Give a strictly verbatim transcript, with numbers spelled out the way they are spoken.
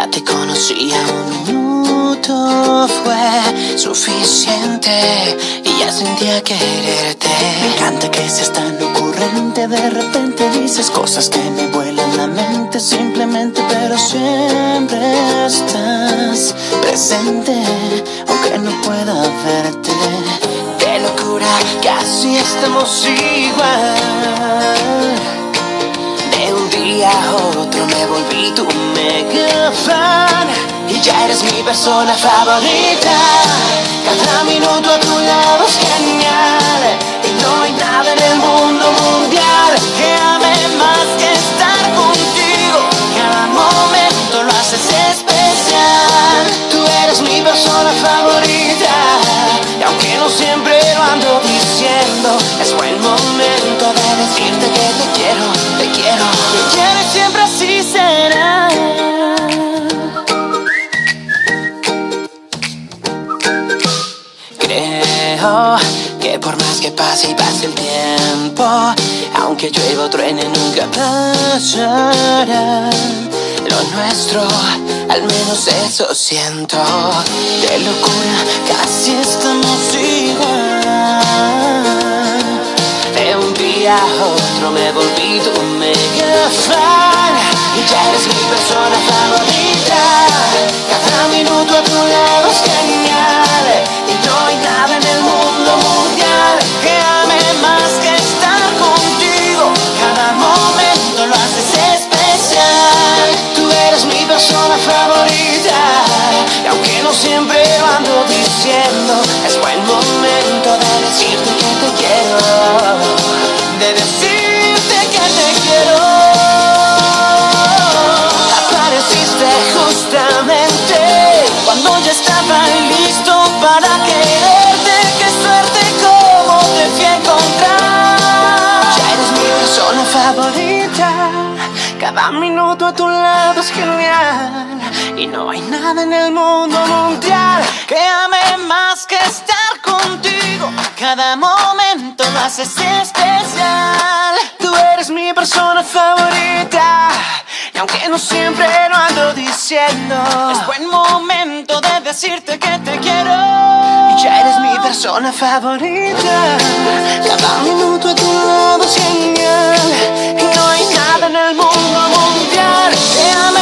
te conocía, un minuto fue suficiente y ya sentía quererte. Me encanta que seas tan ocurrente, de repente dices cosas que me vuelan la mente simplemente, pero siempre estás presente, aunque no pueda verte. ¡Qué locura! Casi estamos igual. De un día a otro me volví tu mega fan y ya eres mi persona favorita. Cada minuto a tu lado es genial y no hay nada en el mundo mundial que ame más que estar contigo. Cada momento lo haces especial. Tú eres mi persona favorita y aunque no siempre lo ando diciendo, es buen momento de decirte que te quiero, te quiero, te quiero y siempre así será. Creo que por más que pase y pase el tiempo, aunque llueva o truene nunca pasará. Lo nuestro, al menos eso siento. De locura, casi estamos igual. De un día a otro me volví tu mega fan y ya eres mi persona favorita. Cada minuto a tu lado es genial y no hay nada en el mundo mundial que ame más que estar contigo. Cada momento lo haces especial. Tú eres mi persona favorita y aunque no siempre lo ando diciendo, es buen momento de decirte que te quiero, de decirte que te quiero. Apareciste justamente cuando ya estaba listo para quererte. Qué suerte como te fui a encontrar. Ya eres mi persona favorita. Cada minuto a tu lado es genial y no hay nada en el mundo mundial que ame más que estar contigo. Cada momento lo haces especial. Tú eres mi persona favorita y aunque no siempre lo ando diciendo, es buen momento de decirte que te quiero. Y ya eres mi persona favorita. Cada minuto a tu lado es genial y no hay nada en el mundo mundial que ame